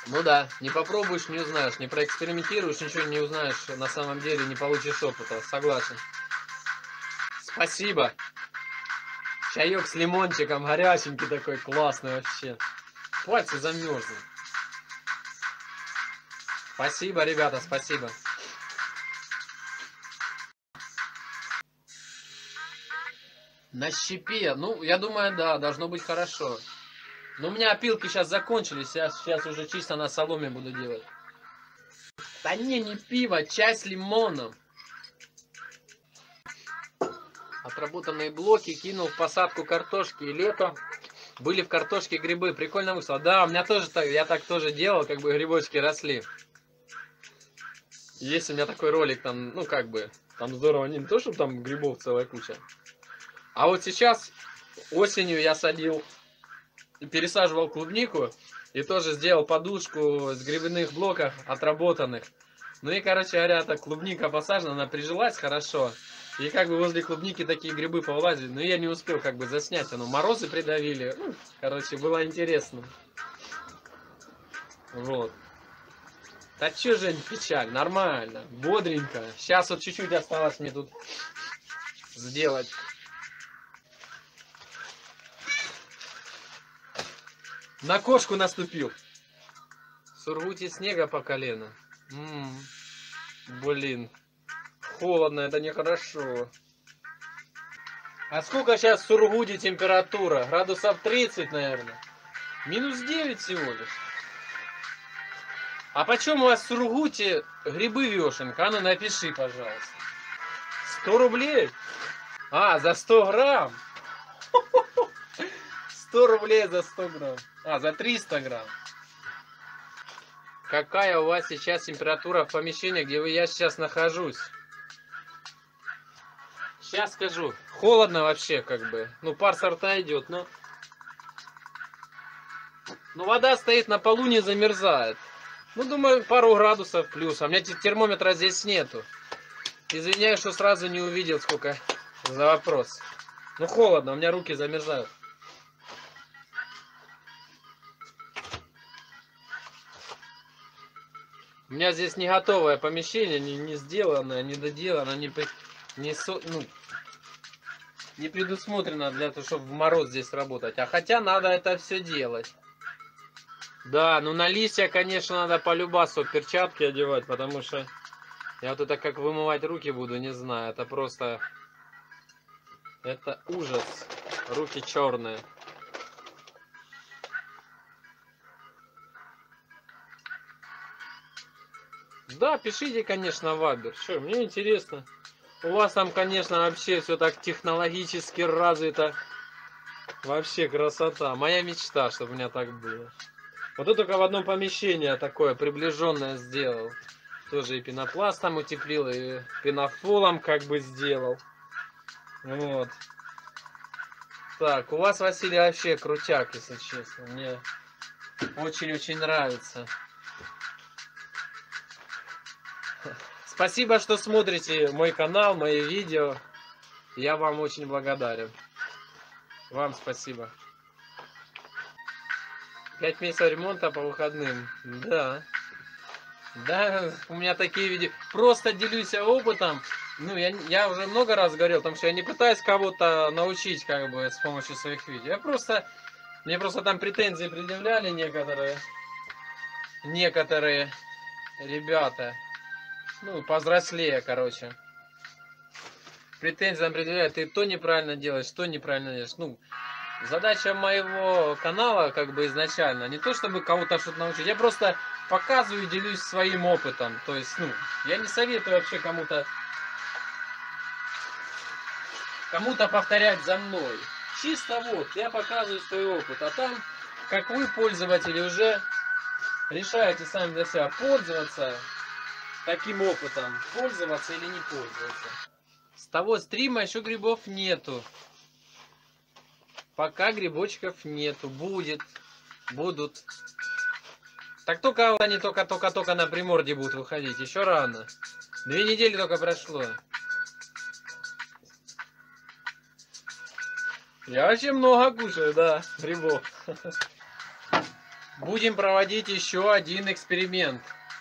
Ну да, не попробуешь, не узнаешь, не проэкспериментируешь, ничего не узнаешь, на самом деле не получишь опыта, согласен. Спасибо. Чаек с лимончиком, горяченький такой, классный вообще. Пальцы замерзли. Спасибо, ребята, спасибо. На щепе, ну, я думаю, да, должно быть хорошо. Но у меня опилки сейчас закончились, я сейчас уже чисто на соломе буду делать. Да не пиво, чай с лимоном. Отработанные блоки кинул в посадку картошки, и лето были в картошке грибы. Прикольно вышло. Да, у меня тоже так, я так тоже делал, как бы грибочки росли. Есть у меня такой ролик, там, ну как бы, там здорово, не то, чтобы там грибов целая куча. А вот сейчас осенью я садил и пересаживал клубнику, и тоже сделал подушку с грибных блоков отработанных. Ну и, короче говоря, так клубника посажена, она прижилась хорошо. И как бы возле клубники такие грибы повылазили, но я не успел как бы заснять, оно морозы придавили. Ну, короче, было интересно. Вот. Да чё, Жень, печаль, нормально, бодренько. Сейчас вот чуть-чуть осталось мне тут сделать. На кошку наступил. В Сургуте снега по колено. Блин, холодно, это нехорошо. А сколько сейчас в Сургуте температура? Градусов 30, наверное. Минус 9 всего лишь. А почем у вас в Сургуте грибы вешенка? А ну напиши, пожалуйста. 100 рублей? А, за 100 грамм? 100 рублей за 100 грамм. А, за 300 грамм. Какая у вас сейчас температура в помещении, где я сейчас нахожусь? Сейчас скажу. Холодно вообще, как бы. Ну, пар со рта идет, но... Ну, вода стоит на полу, не замерзает. Ну, думаю, пару градусов плюс. А у меня термометра здесь нету. Извиняюсь, что сразу не увидел, сколько за вопрос. Ну, холодно, у меня руки замерзают. У меня здесь не готовое помещение, не сделанное, не доделано, не предусмотрено для того, чтобы в мороз здесь работать. А хотя надо это все делать. Да, ну на листья, конечно, надо полюбасу перчатки одевать, потому что я вот это как вымывать руки буду, не знаю. Это просто... Это ужас. Руки черные. Да, пишите, конечно, Вабер. Что, мне интересно. У вас там, конечно, вообще все так технологически развито. Вообще красота. Моя мечта, чтобы у меня так было. Вот это только в одном помещении такое приближенное сделал. Тоже и пенопластом утеплил, и пенофолом как бы сделал. Вот. Так, у вас, Василий, вообще крутяк, если честно. Мне очень-очень нравится. Спасибо, что смотрите мой канал, мои видео. Я вам очень благодарен. Вам спасибо. 5 месяцев ремонта по выходным. Да. Да, у меня такие видео. Просто делюсь опытом. Ну, я уже много раз говорил, потому что я не пытаюсь кого-то научить, как бы, с помощью своих видео. Мне просто там претензии предъявляли некоторые ребята. Ну, повзрослее, короче. Претензии там предъявляют, ты то неправильно делаешь, то неправильно делаешь. Ну, задача моего канала, как бы, изначально, не то чтобы кого-то что-то научить, я просто показываю и делюсь своим опытом. То есть, ну, я не советую вообще кому-то повторять за мной. Чисто вот, я показываю свой опыт, а там, как вы, пользователи, уже решаете сами для себя, пользоваться таким опытом, пользоваться или не пользоваться. С того стрима еще грибов нету. Пока грибочков нету. Будут. Так только они только на Приморье будут выходить. Еще рано. 2 недели только прошло. Я вообще много кушаю, да, грибов. Будем проводить еще один эксперимент.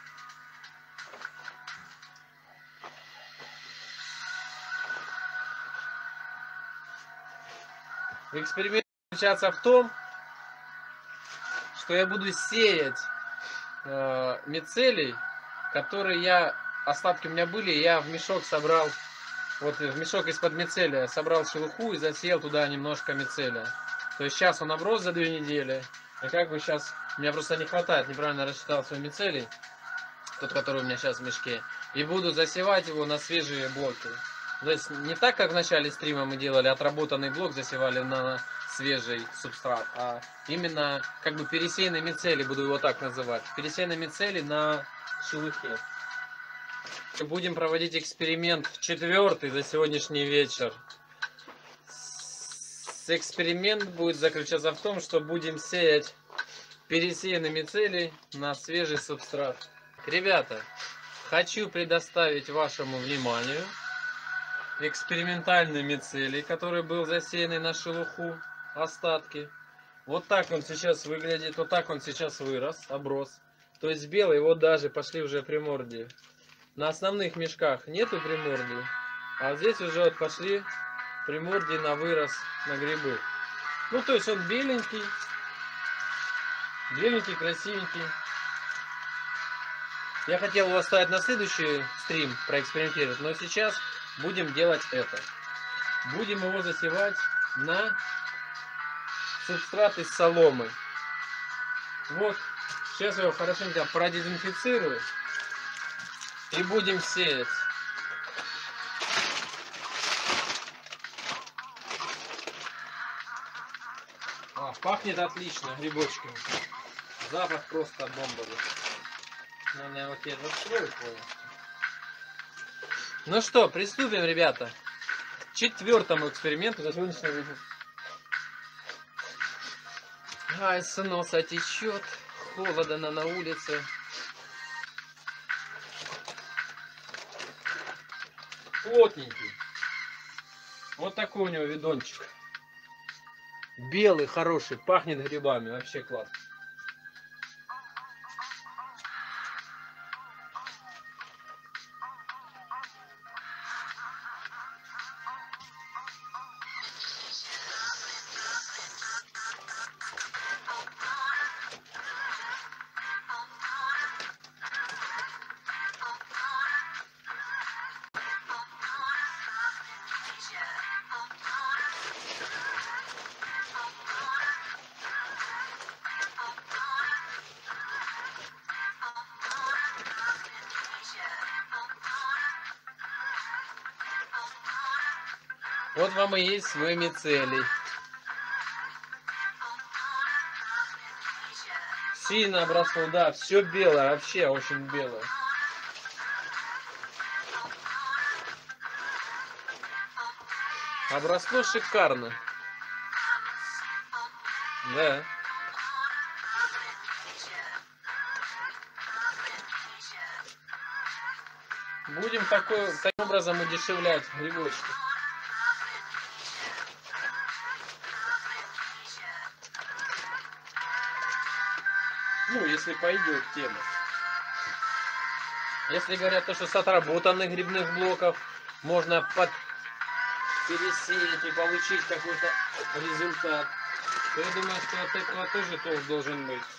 Эксперимент заключается в том, что я буду сеять мицелий, которые остатки у меня были, я в мешок собрал, вот в мешок из-под мицелия собрал шелуху и засеял туда немножко мицелия. То есть сейчас он оброс за 2 недели, и как бы сейчас, мне просто не хватает, неправильно рассчитал свой мицелий, тот, который у меня сейчас в мешке, и буду засевать его на свежие блоки. То есть не так, как в начале стрима мы делали, отработанный блок засевали на свежий субстрат, а именно как бы пересеянный мицелий, буду его так называть. Пересеянный мицелий на шелухе. Будем проводить эксперимент 4-й за сегодняшний вечер. Эксперимент будет заключаться в том, что будем сеять пересеянный мицелий на свежий субстрат. Ребята, хочу предоставить вашему вниманию экспериментальный мицелий, который был засеянный на шелуху, остатки. Вот так он сейчас выглядит, вот так он сейчас вырос, оброс. То есть белый, вот даже пошли уже примордии. На основных мешках нету примордий, а здесь уже вот пошли примордии на вырос, на грибы. Ну то есть он беленький, беленький, красивенький. Я хотел его оставить на следующий стрим, проэкспериментировать, но сейчас будем делать это. Будем его засевать на субстрат из соломы. Вот, сейчас я его хорошенько продезинфицирую и будем сеять. Пахнет отлично грибочками. Запах просто бомбовый. Надо его теперь раскроить полностью. Ну что, приступим, ребята, к 4-му эксперименту за сегодняшний вечер. Ай, с носа течет, холодно на улице. Плотненький. Вот такой у него видончик. Белый, хороший, пахнет грибами, вообще класс. Вот вам и есть свой мицелий. Сильно обросло, да, все белое, вообще очень белое. Обросло шикарно. Да. Будем таким образом удешевлять грибочки. Ну, если пойдет тема. Если говорят то, что с отработанных грибных блоков можно пересеять и получить какой-то результат, то я думаю, что от этого тоже толк должен быть.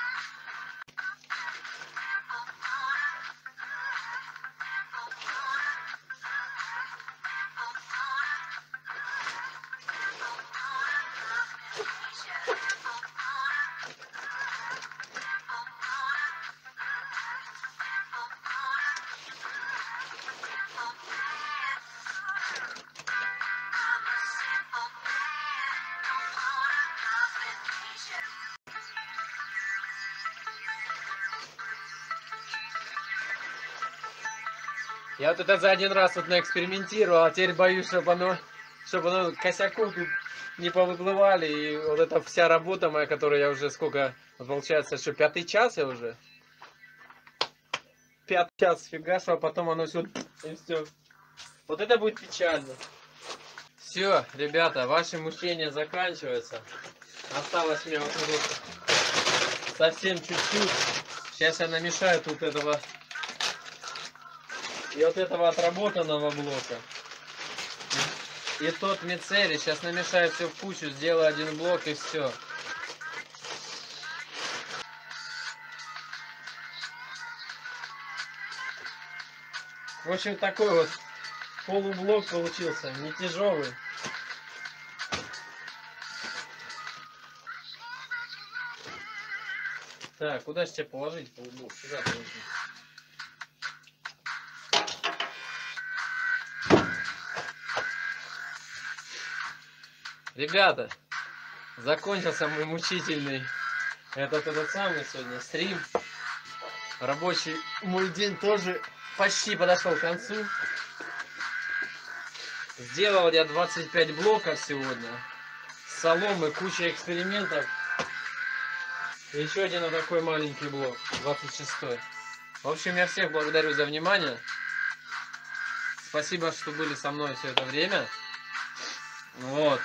Я вот это за один раз вот наэкспериментировал, а теперь боюсь, чтобы оно косяком тут не повыплывали. И вот эта вся работа моя, которую я уже сколько, получается, что 5-й час я уже. 5-й час фигашу, а потом оно все, и все. Вот это будет печально. Все, ребята, ваши мучения заканчиваются. Осталось мне вот совсем чуть-чуть. Сейчас я намешаю тут этого и вот этого отработанного блока. И тот мицелий. Сейчас намешаю все в кучу, сделаю один блок и все. В общем, такой вот полублок получился, не тяжелый. Так, куда же тебе положить полублок? Сюда положи. Ребята, закончился мой мучительный этот самый сегодня стрим. Рабочий мой день тоже почти подошел к концу. Сделал я 25 блоков сегодня. Соломы, куча экспериментов. И еще один вот такой маленький блок, 26-й. В общем, я всех благодарю за внимание. Спасибо, что были со мной все это время. Вот.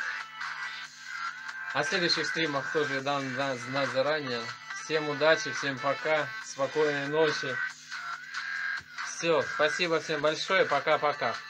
О следующих стримах тоже дам знать заранее. Всем удачи, всем пока, спокойной ночи. Все, спасибо всем большое, пока-пока.